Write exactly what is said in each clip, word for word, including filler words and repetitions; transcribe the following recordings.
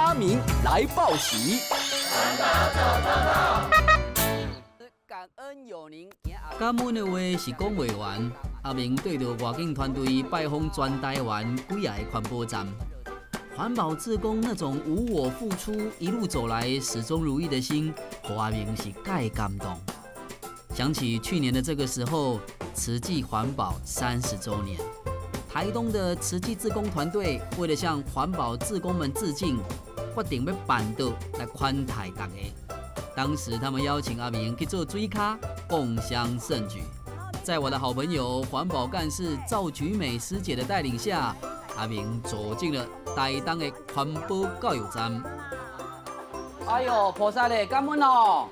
阿明来报喜。环保走走走，感恩有您。感恩的话是讲袂完。阿明对着外景团队拜访全台湾几啊个环保站，环保志工那种无我付出、一路走来始终如一的心，让阿明是介感动。想起去年的这个时候，慈济环保三十周年。 台东的慈济志工团队为了向环保志工们致敬，决定要办到来款待大家。当时他们邀请阿明去做水咖，共襄盛举。在我的好朋友环保干事赵菊美师姐的带领下，阿明走进了台东的环保教育站。哎呦，菩萨嘞，感恩哦！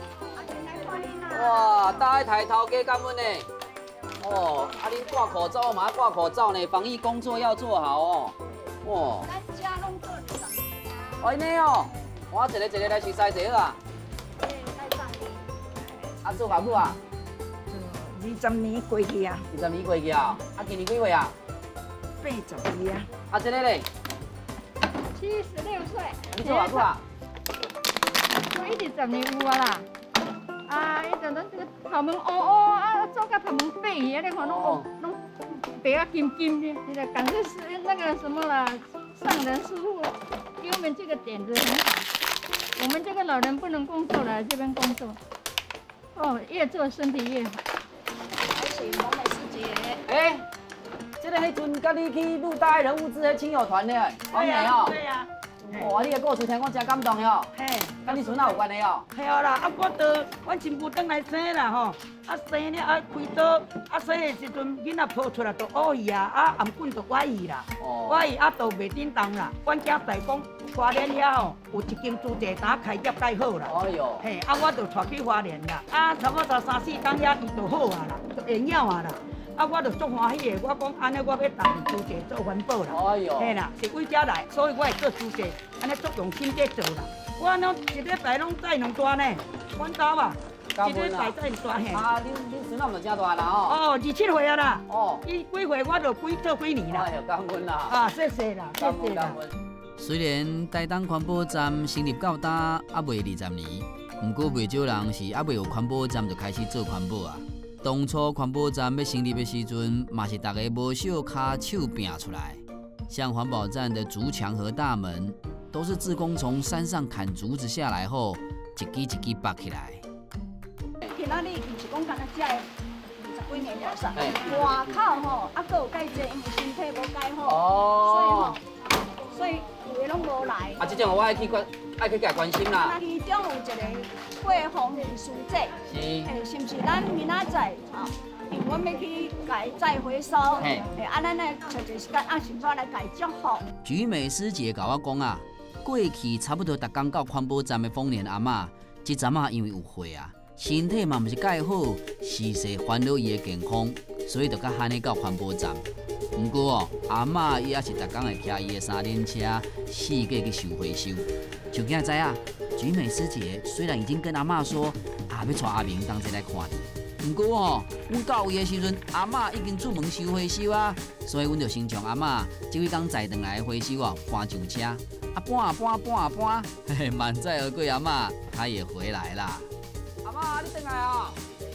哇，大家抬头给感恩呢。 哦，啊，恁挂口罩嘛，挂口罩呢，防疫工作要做好哦。哇，咱家拢做二十年啊。哦，安尼哦，我一个一个来熟悉一下啊。对，来十年。啊，做偌久啊？ 做二十年过去啊。 二十年过去啊？啊，今年几岁啊？ 八十二啊。 啊，这个嘞？ 七十六岁。 你做偌久啊？ 做一直十年有啊啦。 啊！伊就咱这个头毛乌乌啊，做甲头毛白去，啊，你看拢拢白啊金金的。你的感觉是那个什么啦，上人师傅给我们这个点子很好。我们这个老人不能工作了，这边工作。哦，越做身体越好。 还是王美师姐。 哎，这个迄阵甲你去鹿大爱人物志的亲友团的王美哦。对呀。哇，你的故事听讲真感动哟。嘿。 跟你孙仔有关系哦。系啊啦，啊我到阮亲父转来生啦吼，啊生了啊开刀，啊生的时阵囡仔抱出来就乌去啊，啊颔棍就歪去啦，歪去啊就袂叮当啦。阮囝在讲花莲遐吼有一间猪舍单开业介好啦。哎呦。嘿，啊我就带去花莲啦，啊差不多三四天遐伊就好啊啦，就会晓啊啦。 啊，我就足欢喜的，我讲安尼我要带猪舍做环保啦。哎呦，嘿啦，是为遮来，所以我会做猪舍，安尼足用心在做啦。我拢一礼拜拢载两单呢，阮兜啊，一礼拜载两单嘿。啊，恁恁孙仔嘛真大啦吼。哦，二七岁啊啦。哦。伊几岁我就几做几年啦。哎呦，感恩啦。啊，谢谢啦，谢谢啦。 虽然台东环保站成立到今啊未二十年，不过袂少人是啊未有环保站就开始做环保啊。 当初环保站要成立的时阵，嘛是大家无小卡手拼出来。像环保站的竹墙和大门，都是志工从山上砍竹子下来后，一支一支拔起来。 今仔日就是讲干那只的二十几年了噻，外口吼啊，佫有介济，因为身体无介好，所以吼，所以有的拢无来。 啊，这种我爱去关，爱去甲关心啦。 其中有一个。 过红艺术节，是，诶，是毋是咱明仔载吼？因为我们要去改再回收，诶，啊，咱来找一个时间，按时间来改祝福。 菊美师姐甲我讲啊，过去差不多逐工到环保站的丰年阿嬷，即阵啊因为有血啊，身体嘛毋是介好，时时烦恼伊的健康，所以就甲喊你到环保站。不过哦，阿嬷伊也是逐工会骑伊的三轮车，四界去收回收。就今知啊。 菊美师姐虽然已经跟阿嬷说啊要带阿明同齐来看你，不过哦，阮到位的时阵，阿嬷已经出门收回收啊，所以阮就先将阿嬷这几天载回来的回收哦搬上车，啊搬啊搬搬啊搬，嘿嘿，满载而归阿嬷她也回来啦。阿嬷你回来啊！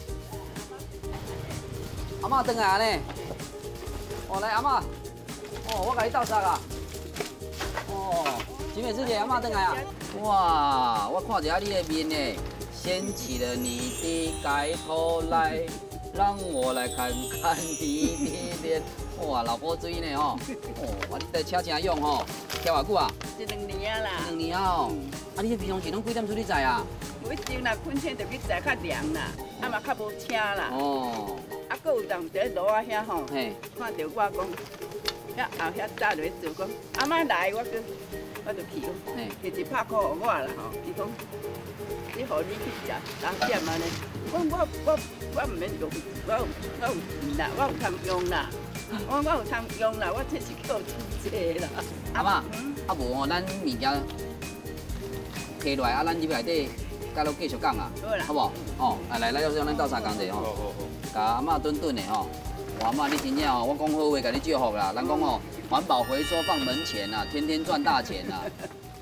阿嬷回来啊呢？哦来阿嬷，哦我给你倒沙啊。哦，菊美师姐阿嬷回来啊。 哇！我看一下你的面呢，掀起了你的盖头来，让我来看看你的脸。哇，老婆水呢吼！哦，你这车真用吼，跳偌久啊？ 一两年啊啦。 两年啊哦。啊，你平常时拢几点出去载啊？ 每朝若困醒就去载较凉啦，啊嘛较无车啦。哦。啊，搁有当在路啊遐吼，看到我讲，遐后遐早就做讲，阿妈来我就。 我就去，其实拍鼓我啦吼，伊讲，你互你去食三点安尼，我我我我唔免用，我有我有钱啦，我有通用啦，我我有通用啦，我这是叫出济啦。 阿妈，啊无吼，咱物件摕落来，啊，咱入内底，甲侬继续讲啊，好无？哦，来来来，让咱斗相共者吼，甲阿妈顿顿的吼。 阿嬷，你真正哦，我讲好话，甲你祝福啦。咱讲哦，环保回收放门前呐，天天赚大钱呐。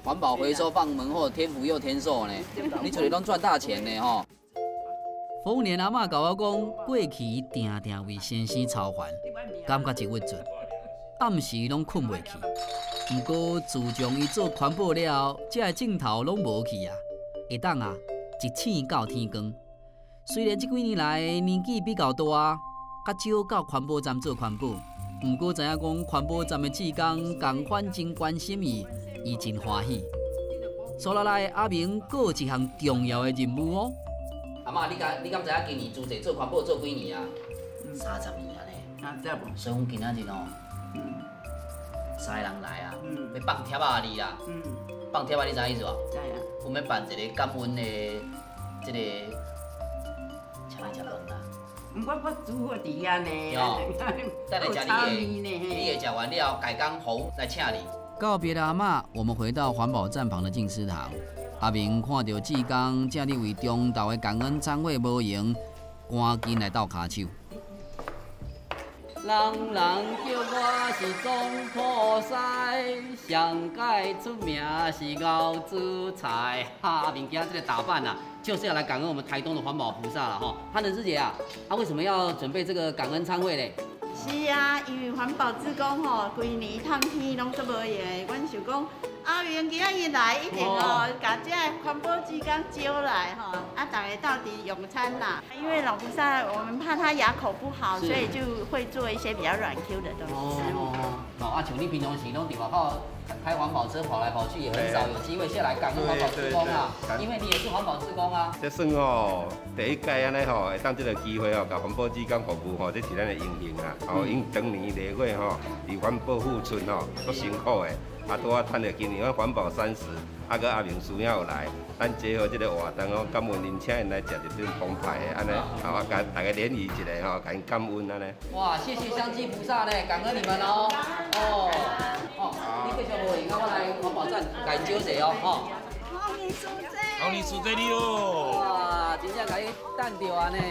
环保回收放门后，天福佑天寿呢。你出来拢赚大钱呢吼。服务员阿嬷甲我讲，过去定定为先生操烦，感觉真郁卒，暗时拢困袂去。不过自从伊做环保了后，这个镜头拢无去啊，会当啊一醒到天光。虽然这几年来年纪比较大，较少到环保站做环保，不过知影讲环保站的志工共款真关心伊，伊真欢喜。所以来阿明阁有一项重要的任务哦。阿嬷，你敢你敢知影今年自济做环保做几年啊？三十年啊呢。 啊，知无？ 所以讲今仔日哦， 嗯， 三个人来啊， 嗯， 要放贴啊你啊， 嗯， 放贴啊你知影意思无？ 知影。 我们办一个感恩的这个，请你吃饭啦。 我我煮好伫啊呢。 哦，等下吃你的，你的吃完了，改工好来请你。告别了阿嬷，我们回到环保站旁的静思堂。阿明看到志工正伫为中昼的感恩餐会无闲，赶紧来斗骹手。人人叫我是总菩萨，上界出名是熬煮菜。哈，阿明今天这个打扮啊，就是要来感恩我们台东的环保菩萨了哈。汉人师姐啊，啊为什么要准备这个感恩餐会嘞？ 是啊，因为环保志工吼，规年烫天拢做无闲，阮想讲阿明今仔日来一定哦，把这环保志工招来吼，啊，大家到底用餐啦。因为老菩萨，我们怕他牙口不好，所以就会做一些比较软 Q 的东西。 哦哦，啊，像你平常时拢伫外口开环保车跑来跑去，也很少有机会下来感恩环保志工啊。因为你也是环保志工啊。 这算吼第一届安尼吼，会当这个机会吼，甲环保志工服务吼，这是咱的荣幸啦。吼，因当年例月吼，为环保付出吼，足辛苦的。啊，拄啊，趁着今年环保三十，啊，个阿明师兄有来，咱结合这个活动哦，感恩您请因来食一顿澎湃的安尼，好啊，甲大家联谊一下吼，甲因感恩安尼。哇，谢谢香积菩萨呢，感恩你们哦。哦哦，你继续无闲，啊，我来环保站甲因招者哦，吼。 好年书记， 好年书记你哦。 哇，真正甲你等到安尼。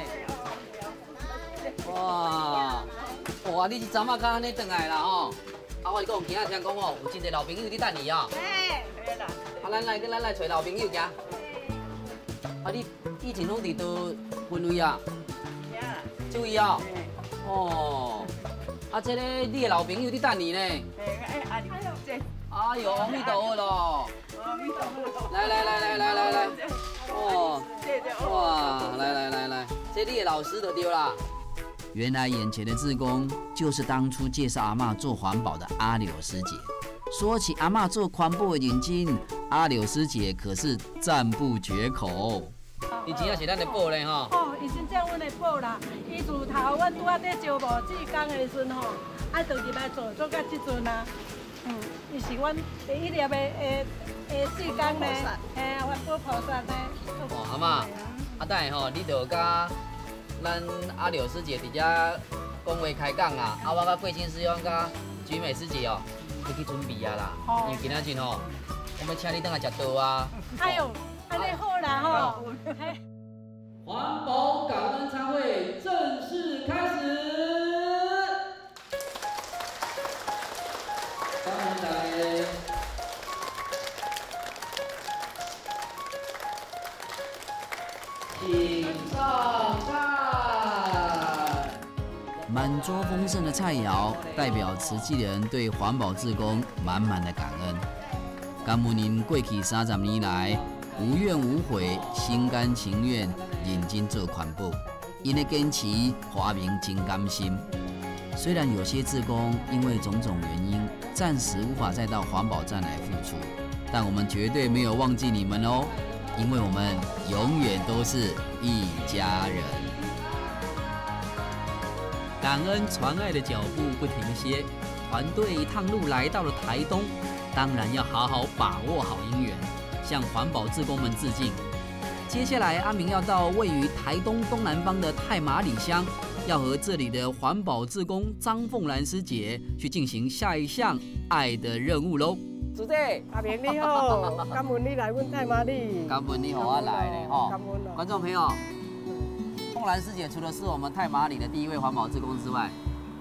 哇，哇，你是昨晚刚安尼转来啦吼？啊，我是讲，今仔听讲哦，有真侪老朋友伫等你哦。 哎，对啦。 啊，咱来，咱来找老朋友行。啊，你以前拢伫倒分位啊？这位啊？哦。啊，这个你的老朋友伫等你呢。 哎，阿玲姐。 哎呦，阿弥陀佛咯！ 阿弥陀佛。 来来来来来来来。哦。哇，来来来来，这你的老师就对啦。原来眼前的志工就是当初介绍阿嬷做环保的阿柳师姐。说起阿嬷做环保的认真，阿柳师姐可是赞不绝口。伊真正是咱的宝嘞吼。 哦，伊真正阮的宝啦。伊自头阮拄仔伫招募志工的时阵吼，爱就入来做做到即阵啊。嗯，伊是阮第一粒的诶诶志工呢，嘿，环保菩萨呢。 哦，阿嬷，啊等下吼，你就甲咱阿柳师姐伫遮讲话开讲啊，啊我甲桂清师兄甲菊美师姐哦，要去准备啊啦。因为今仔日吼，我们请你倒来食刀啊。 哎呦，安尼好啦吼。 环保感恩餐会正式开始。欢迎大家。请上菜。满桌丰盛的菜肴，代表慈济人对环保志工满满的感恩。感恩您过去三十年来无怨无悔、心甘情愿、认真做环保，因的坚持，让阿明真甘心。虽然有些志工因为种种原因，暂时无法再到环保站来付出，但我们绝对没有忘记你们哦。因为我们永远都是一家人。感恩传爱的脚步不停歇，团队一趟路来到了台东，当然要好好把握好姻缘，向环保志工们致敬。接下来，阿明要到位于台东东南方的太麻里乡，要和这里的环保志工张凤兰师姐去进行下一项爱的任务喽。主姐， 阿明你好，感恩你来阮太麻里。 感恩你好，我来嘞哈。 感恩观众朋友，凤兰师姐除了是我们太麻里的第一位环保志工之外，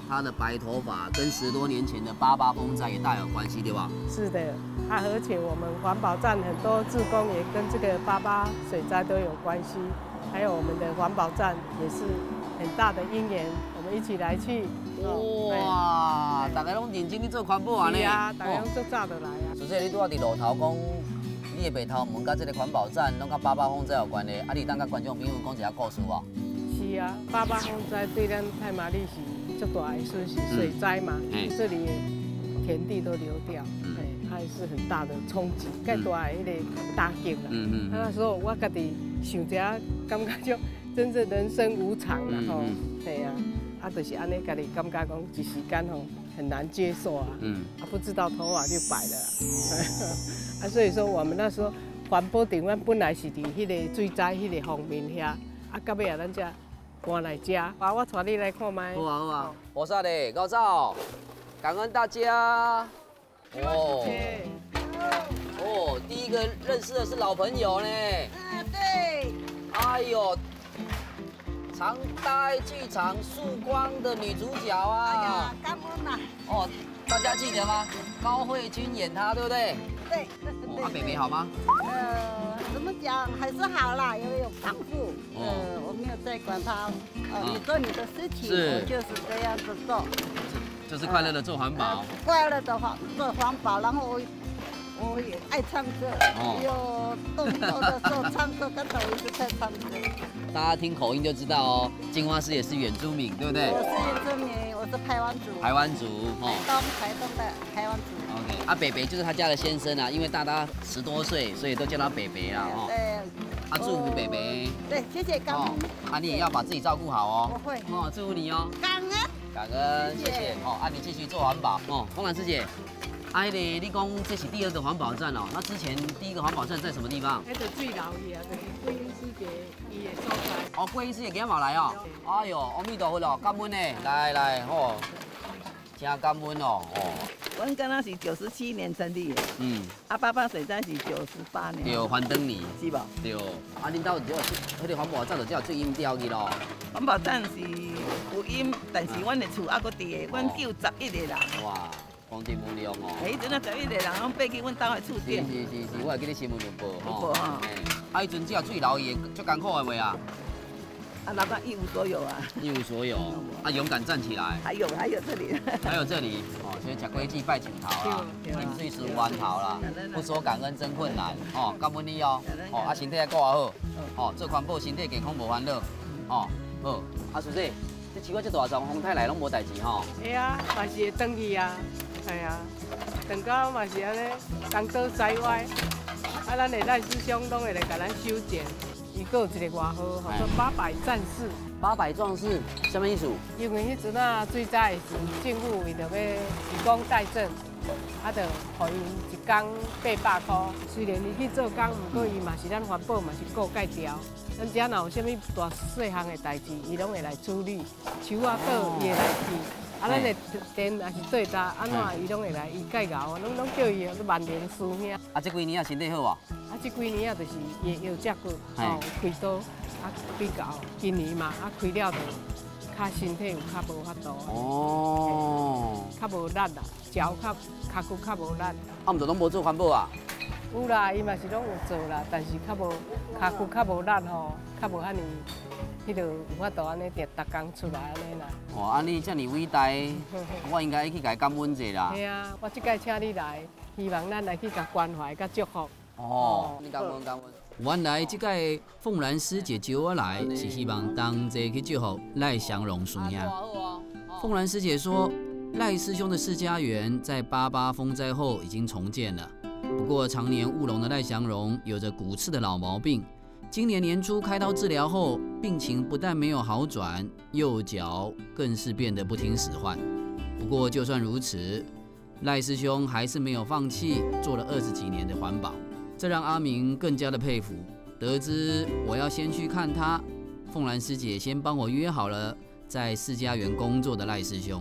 他的白头发跟十多年前的八八风灾也大有关系，对吧？ 是的，啊，而且我们环保站很多志工也跟这个八八水灾都有关系，还有我们的环保站也是很大的因缘，我们一起来去。 哇，大家拢认真去做环保啊呢？ 是啊，大家拢做早就来啊。 所以你拄仔伫路头讲，你的白头毛甲这个环保站拢甲八八风灾有关的，啊，你当甲观众朋友讲一下故事无？ 是啊，八八风灾对咱太麻里是足大的损失，水灾嘛，这里田地都流掉，哎，还是很大的冲击，介大的迄个打击啦。嗯嗯。那时候我家己想一下，感觉就真正人生无常啦吼，对啊。啊，就是安尼，家己感觉讲一时间吼很难接受啊，嗯，啊不知道头发就白了啊，啊所以说我们那时候环保场湾本来是伫迄个水灾迄个方面遐，啊到尾啊咱才搬来遮，啊我带你来看麦。 好啊好啊，我说的高照，感恩大家。哦哦，第一个认识的是老朋友呢。 啊对。 哎呦。常待剧场曙光的女主角啊！ 哎呀，感恩呐！ 哦，大家记得吗？高慧君演她，对不对？ 对。 哦，啊，北北好吗？ 呃，怎么讲，还是好啦，因为有帮助。呃，我没有在管他。呃，你做你的事情，我就是这样子做。 就是快乐的做环保。 快乐的话做环保，然后我。我也爱唱歌，有动作的时候唱歌，刚才我一直在唱歌。 大家听口音就知道哦，金花师也是原住民，对不对？ 我是原住民，我是排湾族。 排湾族， 哦。台东，台东的排湾族。 OK， 啊，北北就是他家的先生啊，因为大大十多岁，所以都叫他北北啊，哦。对。啊，祝福北北。 对，谢谢感恩。 啊，你也要把自己照顾好哦。 我会。 哦，祝福你哦。 感恩。 感恩，谢谢。哦，啊，你继续做环保哦，凤兰师姐。啊，迄个你讲这是第二个环保站哦，那之前第一个环保站在什么地方？ 迄个最老去啊，就是桂英师姐伊的所在。 哦，桂英师姐今日嘛来哦。哎呦，阿弥陀佛咯，感恩呢，来来吼，真感恩哦哦。 阮敢若是九十七年成立的，嗯，啊，八八水灾是九十八年。 对，环灯年是无？ 对，啊，恁兜就迄个环保站就只有最阴调去咯。 环保站是有阴，但是阮的厝还阁伫的，阮救十一个人。哇！光电无量哦！迄阵啊，十一个人拢爬去阮兜的厝顶。是是是是，我会记得新闻有报吼。报哈。啊，迄阵只有最老伊足艰苦的袂啊？啊，老板一无所有啊！ 一无所有，啊，勇敢站起来。 还有还有这里。 还有这里哦，所以吃龟记拜请头啦，饮水思源头啦，不说感恩真困难哦，感恩你哦，哦啊身体还顾好，哦做环保身体健康无烦恼，哦好，啊叔叔，这树我这大丛风太来拢无代志吼。 会啊，嘛是会转去啊。系啊，等到嘛是安尼，东倒西歪，啊，咱的赖师兄拢会来甲咱修剪。伊阁有一个外号，叫做八百战士。 八百壮士，什么意思？ 因为迄阵啊，水灾的时，政府为着要以工代赈，啊，就互因一工八百块。虽然伊去做工，不过伊嘛是咱环保嘛是顾介调。咱遮若有啥物大细项的代志，伊拢会来处理。树啊倒，伊会来去。啊，咱的电也是对搭，安怎伊拢会来伊介熬，拢拢叫伊万年师兄。 啊，这几年啊身体好无？ 啊，这几年啊就是腰腰脊骨哦开刀，啊比较今年嘛啊开了就较身体有较无法度。哦。较无力啦，脚较脚骨较无力。 啊，毋着拢无做环保啊？ 有啦，伊嘛是拢有做啦，但是较无脚骨较无力吼，较无遐尼。迄个有法度安尼，逐逐工出来安尼啦。 哦，安尼遮尔伟大，我应该去甲伊感恩者啦。 系啊，我即届请你来，希望咱来去甲关怀、甲祝福。 哦，你感恩感恩。原来即届凤兰师姐招我来，是希望同齐去祝福赖祥荣叔兄。凤兰师姐说，赖师兄的世家园在八八风灾后已经重建了，不过常年务农的赖祥荣有着骨刺的老毛病。今年年初开刀治疗后，病情不但没有好转，右脚更是变得不听使唤。不过就算如此，赖师兄还是没有放弃，做了二十几年的环保，这让阿明更加的佩服。得知我要先去看他，凤兰师姐先帮我约好了在世家园工作的赖师兄。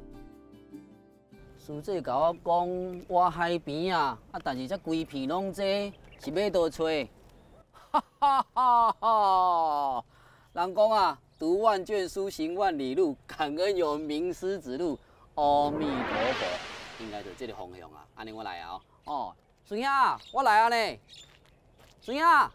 师姐甲我讲，我海边啊，啊，但是这规片拢这是要倒找。哈哈哈哈！人讲啊， 读万卷书，行万里路，感恩有名师指路，阿弥陀佛，应该就这个方向啊。安尼我来啊，哦，孙亚，我来啊呢，孙亚，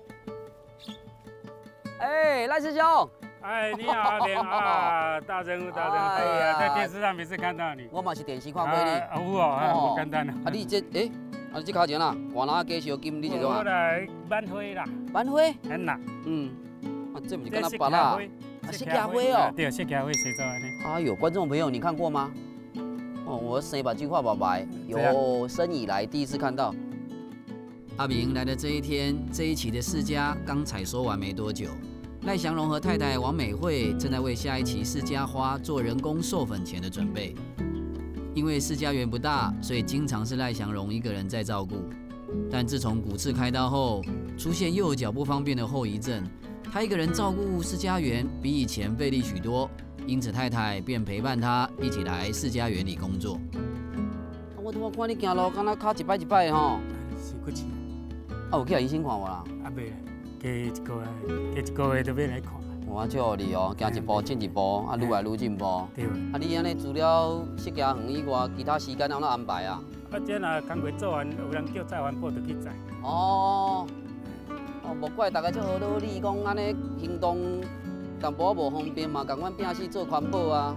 哎，赖师兄。 哎，你好，阿莲啊，大人物，大人物，哎呀，在电视上每次看到你， 我嘛是电视看过你， 啊，有哦，不简单啊。 啊，你这，诶，啊，你这头前啊，寡拿加小金，你这种啊？ 我来挽花啦。 挽花？ 很啦。 嗯，啊，这不是跟他拔啦？啊，释迦花哦。 对，释迦花谁做安尼？ 哎呦，观众朋友，你看过吗？哦，我生把句话白白，有生以来第一次看到。阿明来的这一天，这一期的世家刚采收完没多久。 赖祥荣和太太王美惠正在为下一期释迦花做人工授粉前的准备。因为释迦园不大，所以经常是赖祥荣一个人在照顾。但自从骨刺开刀后，出现右脚不方便的后遗症，他一个人照顾释迦园比以前费力许多。因此太太便陪伴他一起来释迦园里工作。我我看你行路，敢若脚一摆一摆的吼。 是骨刺。 啊，有去医生看无啦？ 啊，未啦。 加一个月，加一个月就要来看。 哇，祝福你哦，行一步进一步，啊，愈来愈进步。 对。 啊，你安尼除了释迦园以外，其他时间安怎安排啊？ 啊，这若工课做完，有人叫载环保就去载。 哦。哦，无怪大家做好努力，讲安尼行动淡薄无方便嘛，共阮摒死做环保啊。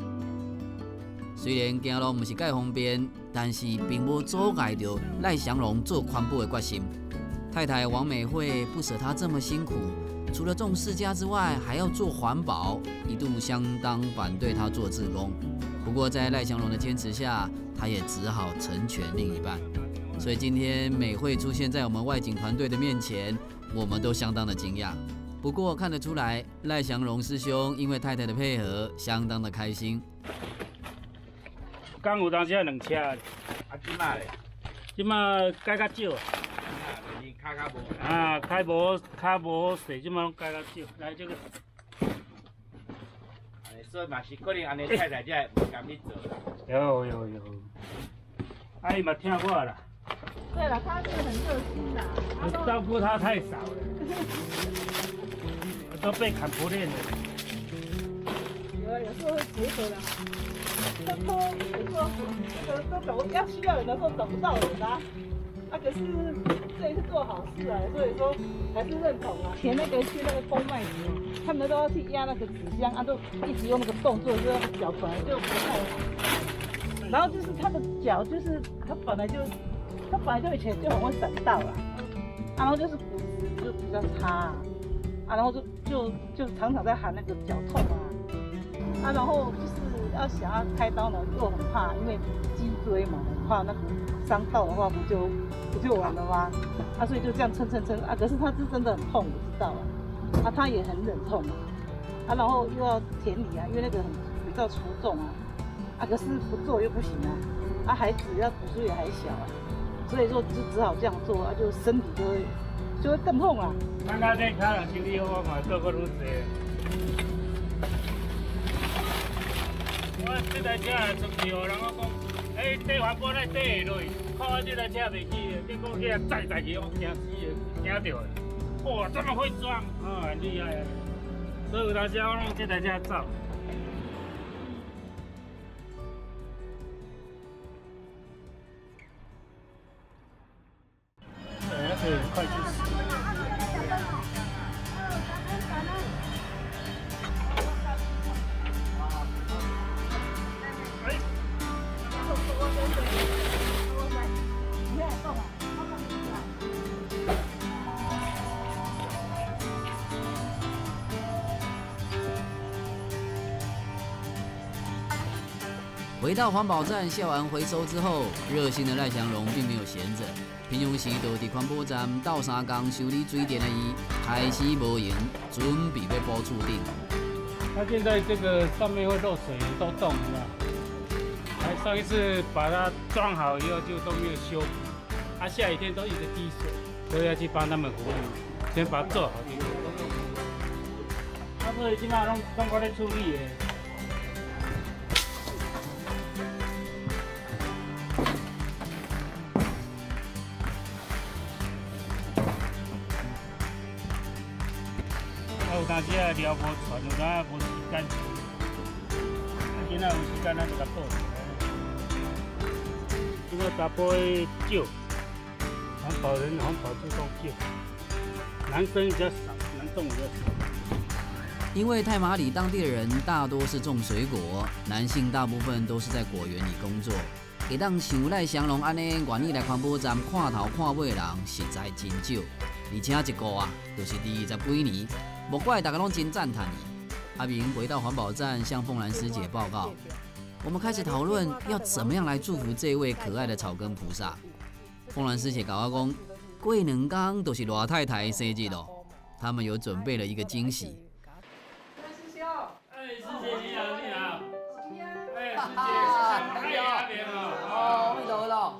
虽然行路毋是介方便，但是并无阻碍着赖祥荣做环保的决心。 太太王美惠不舍他这么辛苦，除了种释迦之外，还要做环保，一度相当反对他做志工。不过在赖祥荣的坚持下，他也只好成全另一半。所以今天美惠出现在我们外景团队的面前，我们都相当的惊讶。不过看得出来，赖祥荣师兄因为太太的配合，相当的开心。 刚有当时两车，啊，即马咧，即马改较少。 卡卡无啊，开无卡无细，即马拢改较少。来这个， 所以嘛是可能安尼太太才会甘你做。 有有有，阿姨嘛听我啦。 对了，他是很热心的。 我照顾他太少了，我都被砍不练了。 有有时候会结合的，他说有时候那个都找要需要人的时候找不到人啊。 啊，可是这也是做好事啊，所以说还是认同啊。前那个去那个公卖局，他们都要去压那个纸箱啊，都一直用那个动作，就是脚本来就不太好。然后就是他的脚，就是他本来就他本来就以前就很会闪到了，啊，然后就是骨质就比较差啊，啊，然后就就就常常在喊那个脚痛啊，啊，然后就是要想要开刀呢，又很怕，因为脊椎嘛，很怕那个伤到的话不就。 不就完了吗？啊，所以就这样撑撑撑啊！可是他是真的很痛，我知道啊。啊，他也很忍痛啊。啊，然后又要田里啊，因为那个很比较出重啊。啊，可是不做又不行啊。啊，孩子要读书也还小啊，所以说就只好这样做啊，就身体就会就会更痛啊。 咱家这卡人生理好，我嘛做过愈济。我这台车出去哦，人我讲，哎，这环保来底落去。 靠我这台车袂去，结果去载载去，我惊死了，惊到了。哇，这么会装，啊，很厉害啊！所以有当时我用这台车走。对，那个快去死。 回到环保站下完回收之后，热心的赖祥荣并没有闲着，平常时就伫环保站斗三工修理水电的伊，开始无闲，准备要补厝顶。 它现在这个上面会漏水，都动了。还上一次把它装好以后就都没有修补，它、啊、下雨天都一直滴水，所以要去帮他们服务，先把它做好就好。啊，所以今嘛拢拢我咧处理的。 啊， 有当时啊聊无传，有当啊无时间。啊，今仔有时间咱就甲做。这个查甫的少，环保人环保志工少，男生比较少，男众比较少。 因为太麻里当地的人大多是种水果，男性大部分都是在果园里工作。会当像赖祥龙安尼愿意来环保站看头看尾的人实在真少，而且一个啊，就是二十几年，莫怪大家拢真赞叹伊。阿明回到环保站向凤兰师姐报告，我们开始讨论要怎么样来祝福这位可爱的草根菩萨。凤兰师姐告我讲，过两天就是老太太的生日咯，他们有准备了一个惊喜。 师兄，哎，师姐你好，你好。哎，师姐，师姐，阿明哦。 哦，咪到咯。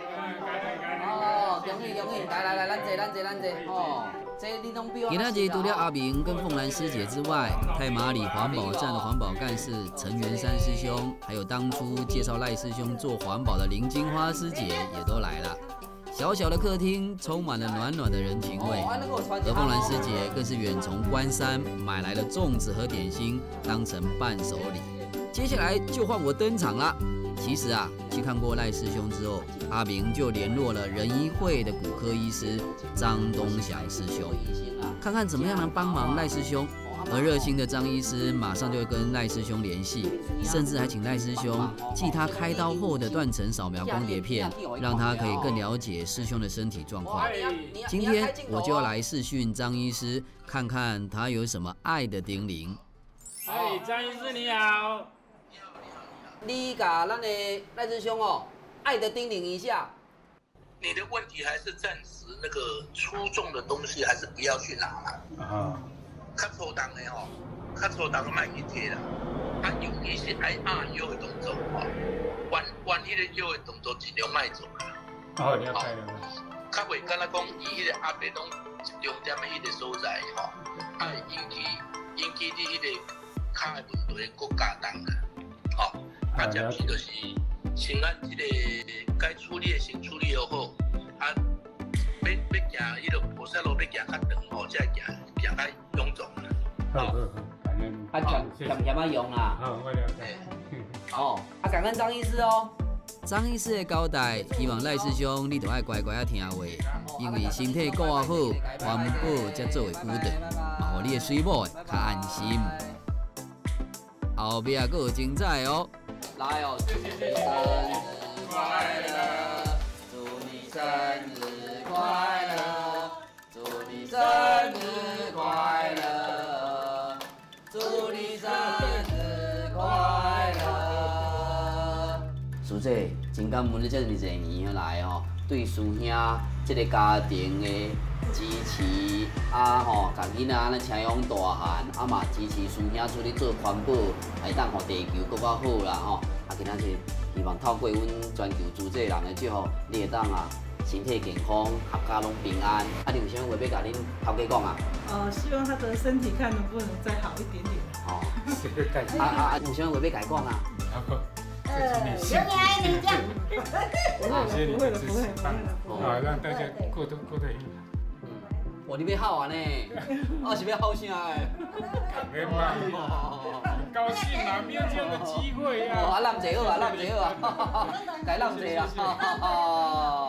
哦，恭喜恭喜！来来来，咱坐咱坐咱坐。哦，这你拢比我。今仔日除了阿明跟凤兰师姐之外，太麻里环保站的环保干事陈元山师兄，还有当初介绍赖师兄做环保的林金花师姐也都来了。小小的客厅充满了暖暖的人情味，而凤兰师姐更是远从关山买来了粽子和点心，当成伴手礼。接下来就换我登场啦。其实啊，去看过赖师兄之后，阿明就联络了人医会的骨科医师张东祥师兄，看看怎么样能帮忙赖师兄。而热心的张医师马上就会跟赖师兄联系，甚至还请赖师兄寄他开刀后的断层扫描光碟片，让他可以更了解师兄的身体状况。今天我就要来视讯张医师，看看他有什么爱的叮咛。 哎，张医师你好。 你甲咱的赖师兄哦，爱的叮咛一下。 你的问题还是暂时那个粗重的东西还是不要去拿了。啊。较粗重的吼，较粗重的卖去摕啦。啊，尤其是爱压腰的动作吼，弯弯迄个腰的动作尽量卖做啦。 哦，了解了。 较袂敢若讲伊迄个压力拢集中在迄个所在吼，啊会引起引起你迄个骹的问题搁加重啦。吼，啊，暂时就是先按即个该处理的先处理好，啊。要要行，迄个菩萨路要行较长吼，才会行行较臃肿啦。好，好，感恩。啊， 欠欠欠啊用啦。 好，我了解。 哦，啊，感恩张医师哦。张医师的交代，希望赖师兄你都爱乖乖啊听话，因为身体顾好，环保才做会久长，嘛，互你的水某较安心。后壁还有精彩哦。来哦，祝你生日快乐，祝你生日快乐，祝你生日快乐，祝你生日快乐。师姐，真感恩你这么侪年来吼，对师兄这个家庭的支持啊吼，甲囡仔安尼请养大汉，啊嘛支持师兄出去做环保，会当互地球更较好啦吼。啊，今仔日希望透过阮全球组织人的祝福，你会当啊。身体健康，合家拢平安。啊，你有啥话要甲恁头家讲啊？ 呃，希望他的身体看能不能再好一点点。 哦，啊啊啊！有啥话要甲伊讲啊？ 呃，有你爱你这样。 谢谢你的支持，啊，让大家过得过得很好。 嗯，哇，你要好啊呢？我是要好啥诶？ 没嘛，很高兴啊，没有这样的机会啊。 啊，揽坐好啊，揽坐好啊，该揽坐啊。